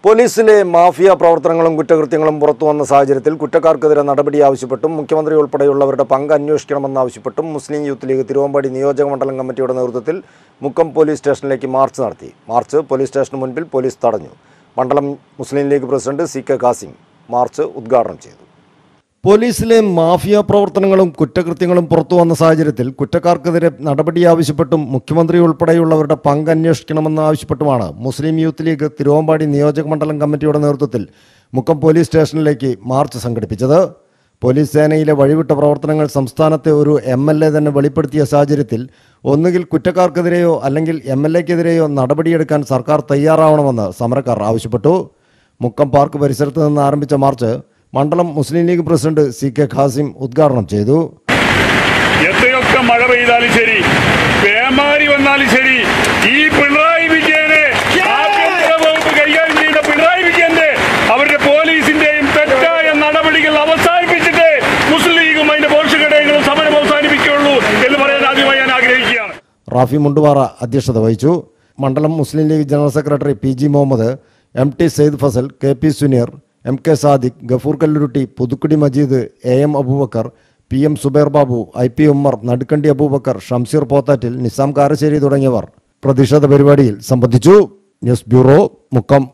പോലീസിലെ മാഫിയ പ്രവർത്തനങ്ങളും കുറ്റകൃത്യങ്ങളും പുറത്തുവന്ന സാഹചര്യത്തിൽ കുറ്റക്കാർക്കെതിരെ നടപടി ആവശ്യപ്പെട്ടും മുഖ്യമന്ത്രി ഉൾപ്പെടെയുള്ളവരുടെ പങ്ക് അന്വേഷിക്കണമെന്നാവശ്യപ്പെട്ടും മുസ്ലിം യൂത്ത് ലീഗ് തിരുവമ്പാടി നിയോജക മണ്ഡലം കമ്മിറ്റിയുടെ നേതൃത്വത്തിൽ മുക്കം പോലീസ് സ്റ്റേഷനിലേക്ക് മാർച്ച് നടത്തി. മാർച്ച് പോലീസ് സ്റ്റേഷന് മുൻപിൽ പോലീസ് തടഞ്ഞു. മണ്ഡലം Muslim League president CK Khasim march ഉദ്ഘാടനം ചെയ്തു. പോലീസിലെ മാഫിയ പ്രവർത്തനങ്ങളും കുറ്റകൃത്യങ്ങളും പുറത്തുവന്ന സാഹചര്യത്തിൽ കുറ്റക്കാർക്കെതിരെ നടപടി ആവശ്യപ്പെട്ടും മുഖ്യമന്ത്രി ഉൾപ്പെടെയുള്ളവരുടെ പങ്ക് അന്വേഷിക്കണമെന്നാവശ്യപ്പെട്ടുമാണ് മുസ്ലിം യൂത്ത് ലീഗ് തിരുവമ്പാടി നിയോജക മണ്ഡലം കമ്മിറ്റിയുടെ നേതൃത്വത്തിൽ മുക്കം പോലീസ് സ്റ്റേഷനിലേക്ക് മാർച്ച് സംഘടിപ്പിച്ചത്. പോലീസ് സേനയിലെ വഴിവിട്ട പ്രവർത്തനങ്ങൾ സംസ്ഥാനത്തെ ഒരു MLA തന്നെ വെളിപ്പെടുത്തിയ സാഹചര്യത്തിൽ ഒന്നുകിൽ കുറ്റക്കാർക്കെതിരെയോ അല്ലെങ്കിൽ MLAക്കെതിരെയോ നടപടിയെടുക്കാൻ സർക്കാർ തയ്യാറാവണമെന്ന് സമരക്കാർ ആവശ്യപ്പെട്ടു. മുക്കം പാർക്ക് പരിസരത്ത് നിന്ന് ആരംഭിച്ച മാർച്ച് മണ്ഡലം Muslim League president CK Khasim ഉദ്ഘാടനം ചെയ്തു. എത്രയൊക്കെ മഴ പെയ്താലും ശരി, പേമാരി വന്നാലും ശരി, ഈ പിണറായി വിജയനെ ആഭ്യന്തര വകുപ്പ് കൈകാര്യം ചെയ്യുന്ന പിണറായി വിജയന്റെ അവരുടെ പോലീസിന്റെയും തെറ്റായ നടപടികൾ അവസാനിപ്പിച്ചിട്ട് മുസ്ലിം ലീഗും അതിന്റെ പോഷകടയങ്ങളും സമരം അവസാനിപ്പിക്കുകയുള്ളൂ എന്ന് പറയാൻ ആദ്യമായി ഞാൻ ആഗ്രഹിക്കുകയാണ്. റാഫി മുണ്ടുപാറ അധ്യക്ഷത വഹിച്ചു. മണ്ഡലം Muslim League general secretary PG Muhammad, MT Syed Fazal, KP Suneer, MK Sadiq, Gafoor Kalluruti, Puthukkudi Majeed, AM Aboobacker, PM Zubair Babu, IP Ummer, Nadukkandi Aboobacker, Shamseer Pothattil, Nizam Karassery തുടങ്ങിയവർ പ്രതിഷേധ പരിപാടിയിൽ സംബന്ധിച്ചു. News bureau, Mukkam.